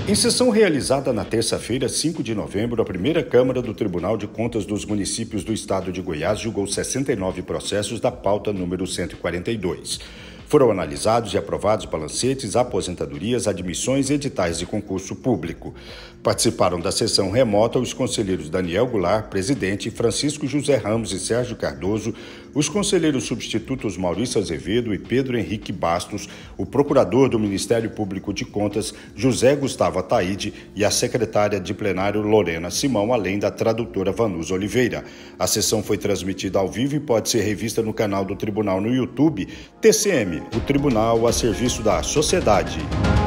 Em sessão realizada na terça-feira, 5 de novembro, a primeira Câmara do Tribunal de Contas dos Municípios do Estado de Goiás julgou 69 processos da pauta número 142. Foram analisados e aprovados balancetes, aposentadorias, admissões e editais de concurso público. Participaram da sessão remota os conselheiros Daniel Goulart, presidente, Francisco José Ramos e Sérgio Cardoso, os conselheiros substitutos Maurício Azevedo e Pedro Henrique Bastos, o procurador do Ministério Público de Contas, José Gustavo Ataide, e a secretária de plenário Lorena Simão, além da tradutora Vanusa Oliveira. A sessão foi transmitida ao vivo e pode ser revista no canal do Tribunal no YouTube, TCM, o Tribunal a serviço da sociedade.